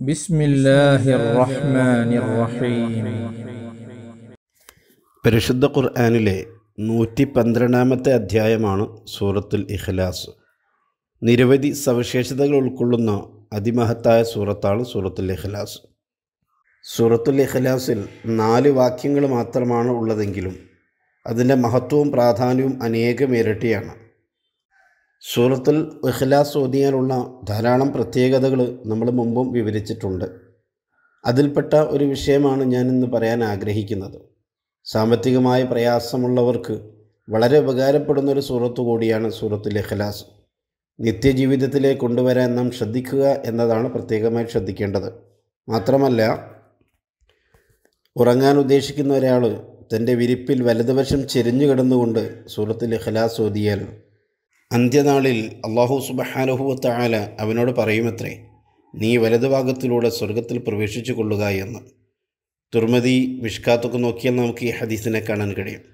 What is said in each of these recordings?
ബിസ്മില്ലാഹിർ റഹ്മാനിർ റഹീം. പരിശുദ്ധ ഖുർആനിലെ 112-ാമത്തെ അധ്യായമാണ് സൂറത്തുൽ ഇഖ്ലാസ്. നിരവധി സവിശേഷതകൾ ഉൾക്കൊള്ളുന്ന അതിമഹത്തായ സൂറത്താണ് സൂറത്തുൽ ഇഖ്ലാസ്. സൂറത്തുൽ ഇഖ്ലാസിൽ 4 വാക്യങ്ങൾ മാത്രമാണ് ഉള്ളതെങ്കിലും അതിൻ്റെ മഹത്വവും പ്രാധാന്യവും അനേകം ഇരട്ടിയാണ്. സൂറത്തുൽ ഇഖ്ലാസ് ഓതിയാലുള്ള ധാരാളം പ്രത്യേകതകൾ നമ്മൾ മുമ്പും വിവരിച്ചിട്ടുണ്ട്. അതിൽപ്പെട്ട ഒരു വിഷയമാണ് ഞാനിന്ന് പറയാൻ ആഗ്രഹിക്കുന്നത്. സാമ്പത്തികമായ പ്രയാസമുള്ളവർക്ക് വളരെ ഉപകാരപ്പെടുന്നൊരു സൂറത്ത് കൂടിയാണ് സൂറത്തുൽ ഇഖ്ലാസ്. നിത്യജീവിതത്തിലേക്ക് കൊണ്ടുവരാൻ നാം ശ്രദ്ധിക്കുക എന്നതാണ് പ്രത്യേകമായി ശ്രദ്ധിക്കേണ്ടത്. മാത്രമല്ല, ഉറങ്ങാൻ ഉദ്ദേശിക്കുന്ന ഒരാൾ തൻ്റെ വിരിപ്പിൽ വലതുവശം ചെരിഞ്ഞു കിടന്നുകൊണ്ട് സൂറത്തുൽ ഇഖ്ലാസ് ഓതിയാൽ അന്ത്യനാളിൽ അല്ലാഹു സുബ്ഹാനഹു വ തആല അവനോട് പറയുമത്രേ, നീ വലതുഭാഗത്തിലൂടെ സ്വർഗത്തിൽ പ്രവേശിച്ചു കൊള്ളുക എന്ന്. തുർമദി, മിഷ്കാത്തൊക്കെ നോക്കിയാൽ നമുക്ക് ഈ ഹദീസിനെ കാണാൻ കഴിയും.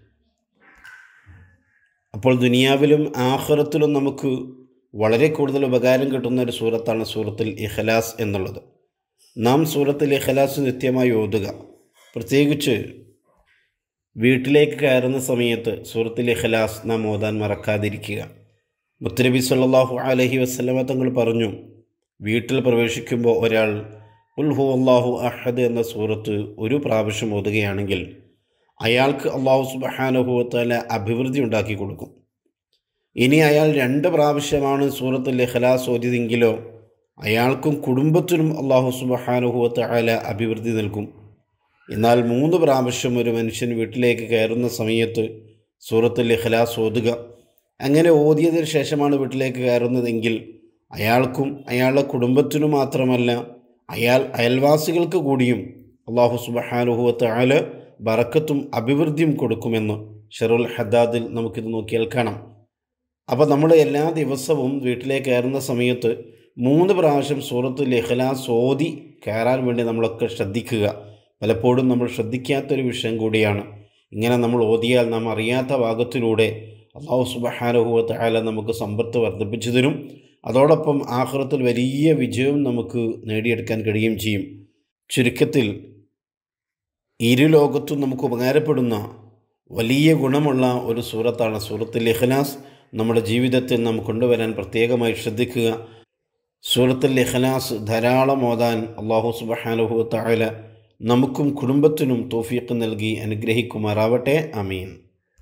അപ്പോൾ ദുനിയാവിലും ആഖിറത്തിലും നമുക്ക് വളരെ കൂടുതൽ ഉപകാരം കിട്ടുന്ന ഒരു സൂറത്താണ് സൂറത്തുൽ ഇഖ്ലാസ് എന്നുള്ളത്. നാം സൂറത്തുൽ ഇഖ്ലാസ് നിത്യമായി ഓതുക. പ്രത്യേകിച്ച് വീട്ടിലേക്ക് കയറുന്ന സമയത്ത് സൂറത്തുൽ ഇഖ്ലാസ് നാം ഓതാൻ മറക്കാതിരിക്കുക. മുത്തനബി സല്ലല്ലാഹു അലൈഹി വസല്ലമ തങ്ങൾ പറഞ്ഞു, വീട്ടിൽ പ്രവേശിക്കുമ്പോൾ ഒരാൾ ഖുൽ ഹുവല്ലാഹു അഹദ് എന്ന സൂറത്ത് ഒരു പ്രാവശ്യം ഓതുകയാണെങ്കിൽ അയാൾക്ക് അല്ലാഹു സുബ്ഹാനഹു വ തആല അഭിവൃദ്ധി ഉണ്ടാക്കി കൊടുക്കും. ഇനി അയാൾ 2 പ്രാവശ്യമാണ് സൂറത്തുൽ ഇഖ്ലാസ് ഓതിയതെങ്കിലോ അയാൾക്കും കുടുംബത്തിനും അല്ലാഹു സുബ്ഹാനഹു വ തആല അഭിവൃദ്ധി നൽകും. എന്നാൽ 3 പ്രാവശ്യം ഒരു മനുഷ്യൻ വീട്ടിലേക്ക് കയറുന്ന സമയത്ത് സൂറത്തുൽ ഇഖ്ലാസ് ഓതുക. അങ്ങനെ ഓതിയതിന് ശേഷമാണ് വീട്ടിലേക്ക് കയറുന്നതെങ്കിൽ അയാൾക്കും അയാളുടെ കുടുംബത്തിനു മാത്രമല്ല അയൽവാസികൾക്ക് കൂടിയും അല്ലാഹു സുബ്ഹാനഹു വ തആല ബറക്കത്തും അഭിവൃദ്ധിയും കൊടുക്കുമെന്ന് ഷറുൽ ഹദ്ദാദിൽ നമുക്കിത് നോക്കിയാൽ കാണാം. അപ്പോൾ നമ്മൾ എല്ലാ ദിവസവും വീട്ടിലേക്ക് കയറുന്ന സമയത്ത് 3 പ്രാവശ്യം സൂറത്തുൽ ഇഖ്ലാസ് ഓതി കയറാൻ വേണ്ടി നമ്മളൊക്കെ ശ്രദ്ധിക്കുക. പലപ്പോഴും നമ്മൾ ശ്രദ്ധിക്കാത്തൊരു വിഷയം കൂടിയാണ്. ഇങ്ങനെ നമ്മൾ ഓതിയാൽ നാം അറിയാത്ത ഭാഗത്തിലൂടെ അല്ലാഹു സുബ്ഹാനഹു വ തആല നമുക്ക് സമ്പത്ത് വർദ്ധിപ്പിച്ചു തരും. അതോടൊപ്പം ആഖിറത്തിൽ വലിയ വിജയവും നമുക്ക് നേടിയെടുക്കാൻ കഴിയുകയും ചെയ്യും. ചുരുക്കത്തിൽ ഇരുലോകത്തും നമുക്ക് ഉപകാരപ്പെടുന്ന വലിയ ഗുണമുള്ള ഒരു സൂറത്താണ് സൂറത്തുൽ ഇഖ്ലാസ്. നമ്മുടെ ജീവിതത്തിൽ നാം കൊണ്ടുവരാൻ പ്രത്യേകമായി ശ്രദ്ധിക്കുക. സൂറത്തുൽ ഇഖ്ലാസ് ധാരാളം ഓതാൻ അല്ലാഹു സുബ്ഹാനഹു വ തആല നമുക്കും കുടുംബത്തിനും തൗഫീഖ് നൽകി അനുഗ്രഹിക്കുമാറാവട്ടെ. ആമീൻ.